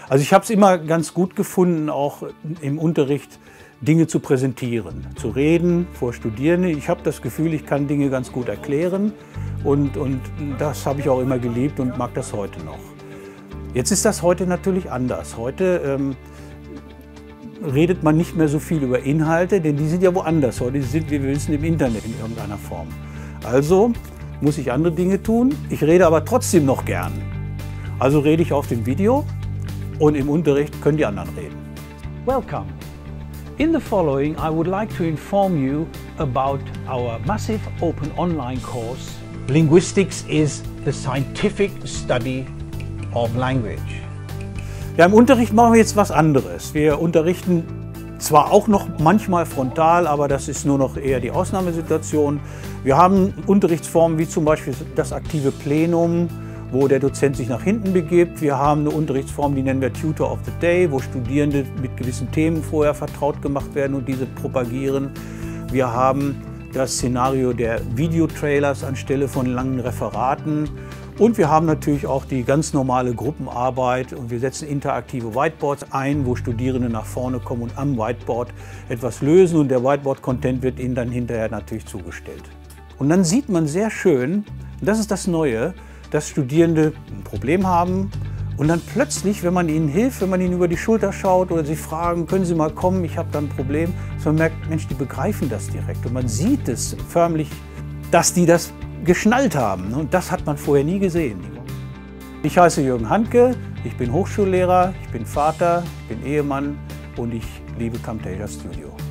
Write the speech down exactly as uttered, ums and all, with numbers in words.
Also ich habe es immer ganz gut gefunden, auch im Unterricht Dinge zu präsentieren, zu reden vor Studierenden. Ich habe das Gefühl, ich kann Dinge ganz gut erklären und, und das habe ich auch immer geliebt und mag das heute noch. Jetzt ist das heute natürlich anders. Heute ähm, redet man nicht mehr so viel über Inhalte, denn die sind ja woanders. Heute sind wir wissen im Internet in irgendeiner Form. Also muss ich andere Dinge tun. Ich rede aber trotzdem noch gern. Also rede ich auf dem Video und im Unterricht können die anderen reden. Welcome. In the following, I would like to inform you about our massive open online course. Linguistics is the scientific study of language. Ja, im Unterricht machen wir jetzt was anderes. Wir unterrichten zwar auch noch manchmal frontal, aber das ist nur noch eher die Ausnahmesituation. Wir haben Unterrichtsformen wie zum Beispiel das aktive Plenum, wo der Dozent sich nach hinten begibt. Wir haben eine Unterrichtsform, die nennen wir Tutor of the Day, wo Studierende mit gewissen Themen vorher vertraut gemacht werden und diese propagieren. Wir haben das Szenario der Videotrailers anstelle von langen Referaten. Und wir haben natürlich auch die ganz normale Gruppenarbeit und wir setzen interaktive Whiteboards ein, wo Studierende nach vorne kommen und am Whiteboard etwas lösen und der Whiteboard-Content wird ihnen dann hinterher natürlich zugestellt. Und dann sieht man sehr schön, und das ist das Neue, dass Studierende ein Problem haben und dann plötzlich, wenn man ihnen hilft, wenn man ihnen über die Schulter schaut oder sie fragen, können Sie mal kommen, ich habe da ein Problem, dass man merkt, Mensch, die begreifen das direkt und man sieht es förmlich, dass die das geschnallt haben und das hat man vorher nie gesehen. Ich heiße Jürgen Handke, ich bin Hochschullehrer, ich bin Vater, ich bin Ehemann und ich liebe Camtasia Studio.